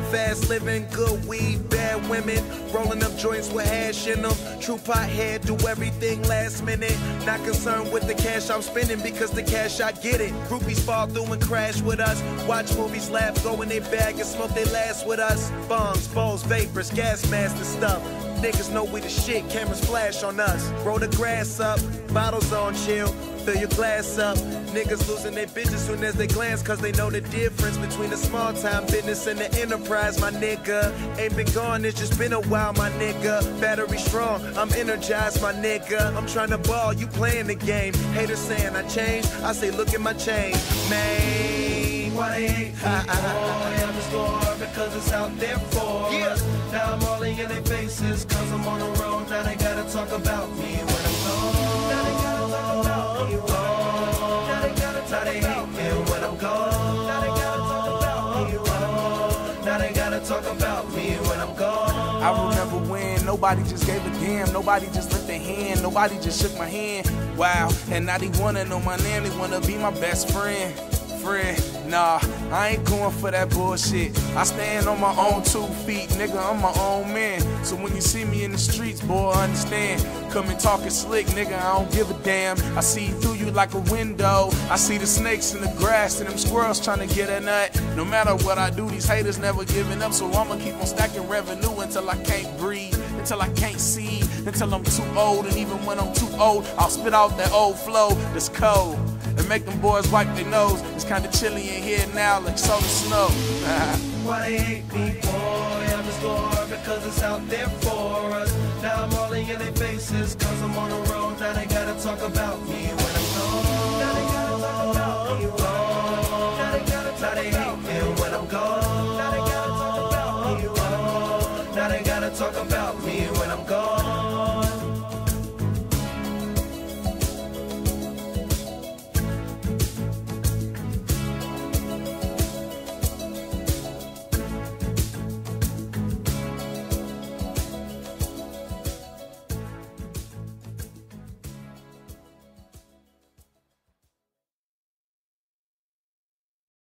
fast living, good weed, bad women, rolling up joints with hash in them. True pothead, do everything last minute. Not concerned with the cash I'm spending because the cash I get it. Groupies fall through and crash with us. Watch movies, laugh, go in their bag and smoke they last with us. Bongs, bowls, vapors, gas masks and stuff. Niggas know we the shit, cameras flash on us. Roll the grass up, bottles on chill, fill your glass up. Niggas losing their bitches soon as they glance, cause they know the difference between the small time business and the enterprise, my nigga. Ain't been gone, it's just been a while, my nigga. Battery strong, I'm energized, my nigga. I'm trying to ball, you playing the game. Haters saying I changed, I say look at my chain, man. Why they hate me for? I'm just going hard because it's out there for us. Now I'm all in their faces cause I'm on the road. Now they gotta talk about me when I'm gone. Now they gotta talk about me when I'm gone. Now they hate me when I'm gone. Now they gotta talk about me when I'm gone. Now they gotta talk about me when I'm gone. I remember when nobody just gave a damn, nobody just lifted a hand, nobody just shook my hand. Wow, and now they wanna know my name, they wanna be my best friend. Nah, I ain't going for that bullshit. I stand on my own 2 feet, nigga, I'm my own man. So when you see me in the streets, boy, understand. Coming talking slick, nigga, I don't give a damn. I see through you like a window. I see the snakes in the grass and them squirrels trying to get a nut. No matter what I do, these haters never giving up. So I'ma keep on stacking revenue until I can't breathe, until I can't see, until I'm too old. And even when I'm too old, I'll spit out that old flow that's cold and make them boys wipe their nose. It's kinda chilly in here now, like solar snow. Why they hate me, boy? I'm just going hard because it's out there for us. Now I'm all in their faces cause I'm on the road. Now they gotta talk about me when I'm gone. Now they gotta talk about me when I'm gone. Now they hate me when I'm gone. Now they gotta talk about me when I'm gone. Now they gotta talk about me when I'm gone.